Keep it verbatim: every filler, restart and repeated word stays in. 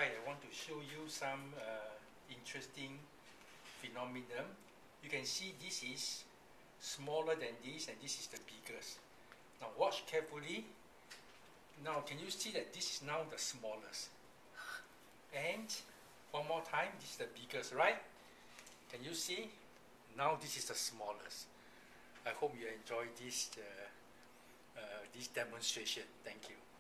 side, I want to show you some uh, interesting phenomenon. You can see this is smaller than this, and this is the biggest. Now watch carefully. Now can you see that this is now the smallest? And one more time, this is the biggest, right? Can you see? Now this is the smallest. I hope you enjoy this uh, uh, this demonstration. Thank you.